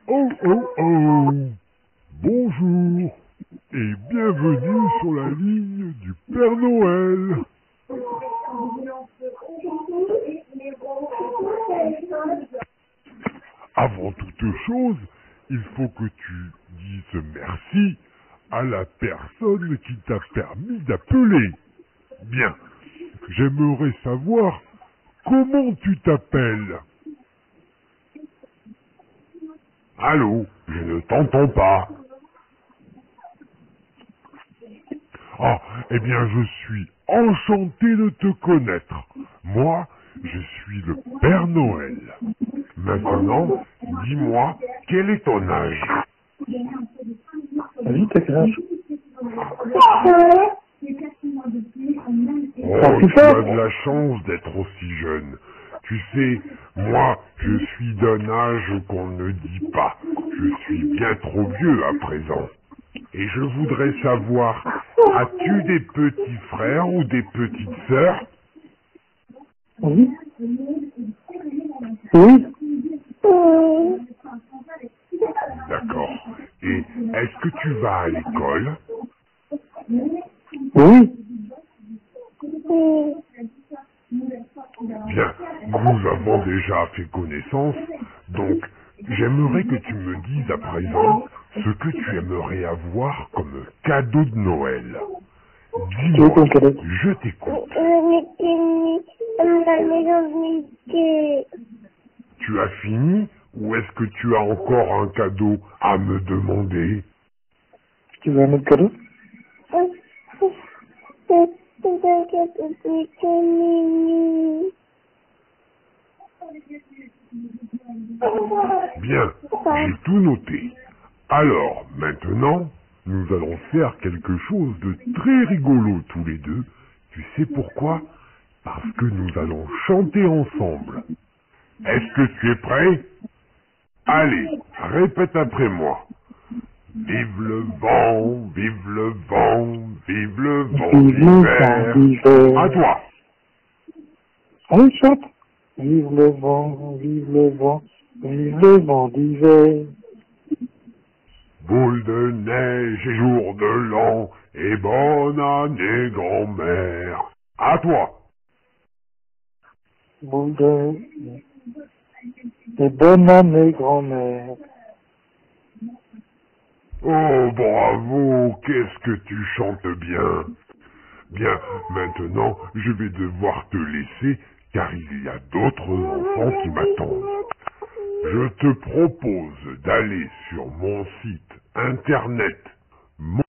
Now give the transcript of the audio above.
Oh oh oh! Bonjour et bienvenue sur la ligne du Père Noël. Avant toute chose, il faut que tu dises merci à la personne qui t'a permis d'appeler. Bien, j'aimerais savoir comment tu t'appelles. Allô, je ne t'entends pas. Ah, eh bien, je suis enchanté de te connaître. Moi, je suis le Père Noël. Maintenant, dis-moi, quel est ton âge? Vas-y, t'as quel âge? Oh, tu as de la chance d'être aussi jeune. Tu sais, moi, je suis d'un âge qu'on ne dit pas. Je suis bien trop vieux à présent. Et je voudrais savoir, as-tu des petits frères ou des petites sœurs? Oui. Oui. D'accord. Et est-ce que tu vas à l'école? Oui. Bien, nous avons déjà fait connaissance, donc j'aimerais que tu me dises à présent ce que tu aimerais avoir comme cadeau de Noël. Tu veux ton Dis-moi, cadeau? je t'écoute. Tu as fini ou est-ce que tu as encore un cadeau à me demander? Tu veux un autre cadeau? Bien, j'ai tout noté. Alors, maintenant, nous allons faire quelque chose de très rigolo tous les deux. Tu sais pourquoi? Parce que nous allons chanter ensemble. Est-ce que tu es prêt? Allez, répète après moi. Vive le vent, vive le vent, vive le vent Vive le vent d'hiver. À d'hiver. toi. Allez, chante. Vive le vent, vive le vent, vive le vent d'hiver. Boule de neige et jour de l'an, et bonne année grand-mère. À toi. Boule de... Et bonne année, grand-mère. Oh, bravo, qu'est-ce que tu chantes bien. Bien, maintenant, je vais devoir te laisser, car il y a d'autres enfants qui m'attendent. Je te propose d'aller sur mon site internet